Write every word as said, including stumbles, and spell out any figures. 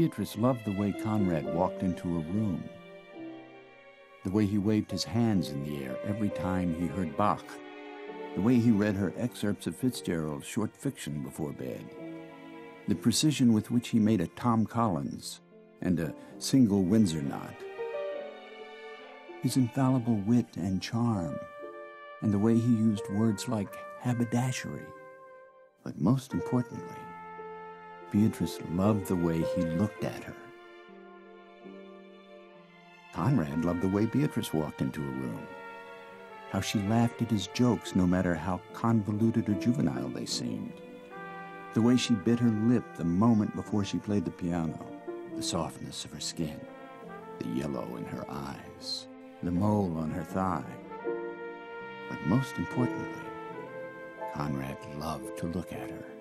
Beatrice loved the way Conrad walked into a room, the way he waved his hands in the air every time he heard Bach, the way he read her excerpts of Fitzgerald's short fiction before bed, the precision with which he made a Tom Collins and a single Windsor knot, his infallible wit and charm, and the way he used words like haberdashery. But most importantly, Beatrice loved the way he looked at her. Conrad loved the way Beatrice walked into a room, how she laughed at his jokes no matter how convoluted or juvenile they seemed, the way she bit her lip the moment before she played the piano, the softness of her skin, the yellow in her eyes, the mole on her thigh. But most importantly, Conrad loved to look at her.